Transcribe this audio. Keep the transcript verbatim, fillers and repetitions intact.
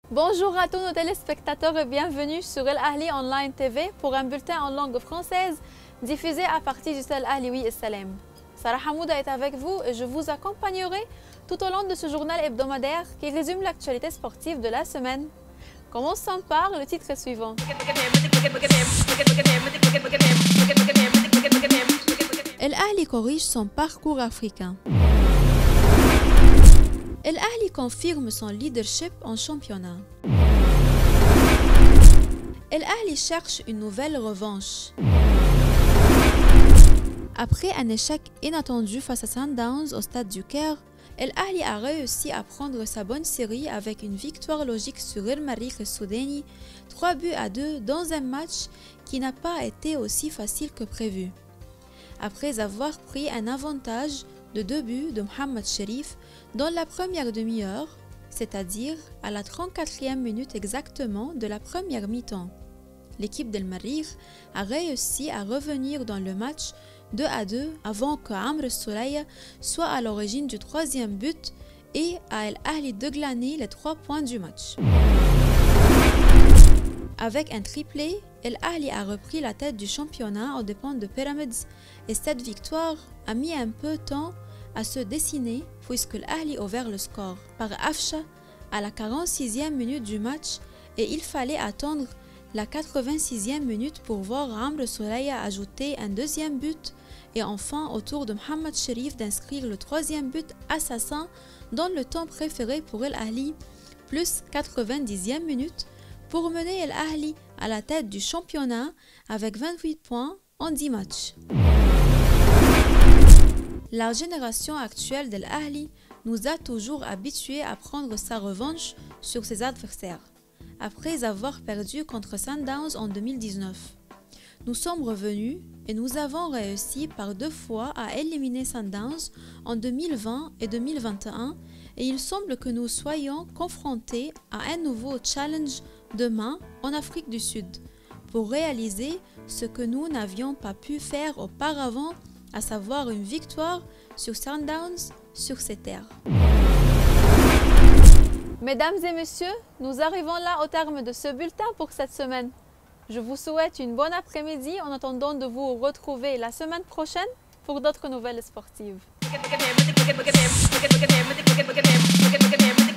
Bonjour à tous nos téléspectateurs et bienvenue sur El Ahli Online T V pour un bulletin en langue française diffusé à partir du Stade Ahlioui et Salem. Sarah Hamouda est avec vous et je vous accompagnerai tout au long de ce journal hebdomadaire qui résume l'actualité sportive de la semaine. Commençons par le titre suivant. El Ahli corrige son parcours africain. El Ahli confirme son leadership en championnat. El Ahli cherche une nouvelle revanche. Après un échec inattendu face à Sundowns au stade du Caire, El Ahli a réussi à prendre sa bonne série avec une victoire logique sur El Merreikh Soudanais, trois buts à deux dans un match qui n'a pas été aussi facile que prévu. Après avoir pris un avantage de deux buts de Mohamed Cherif dans la première demi-heure, c'est-à-dire à la trente-quatrième minute exactement de la première mi-temps. L'équipe d'El Merreikh a réussi à revenir dans le match deux à deux avant que Amr Soulaya soit à l'origine du troisième but et à El Ahli de glaner les trois points du match. Avec un triplé, El Ahli a repris la tête du championnat aux dépens de Pyramids et cette victoire a mis un peu de temps à se dessiner puisque El Ahli a ouvert le score par Afsha à la quarante-sixième minute du match et il fallait attendre la quatre-vingt-sixième minute pour voir Amr Soulaya ajouter un deuxième but et enfin au tour de Mohamed Cherif d'inscrire le troisième but assassin dans le temps préféré pour El Ahli plus quatre-vingt-dixième minute pour mener El Ahli à la tête du championnat avec vingt-huit points en dix matchs. La génération actuelle d'El Ahli nous a toujours habitués à prendre sa revanche sur ses adversaires, après avoir perdu contre Sundowns en deux mille dix-neuf. Nous sommes revenus et nous avons réussi par deux fois à éliminer Sundowns en deux mille vingt et deux mille vingt et un et il semble que nous soyons confrontés à un nouveau challenge demain en Afrique du Sud pour réaliser ce que nous n'avions pas pu faire auparavant, à savoir une victoire sur Sundowns sur ces terres. Mesdames et messieurs, nous arrivons là au terme de ce bulletin pour cette semaine. Je vous souhaite une bonne après-midi en attendant de vous retrouver la semaine prochaine pour d'autres nouvelles sportives.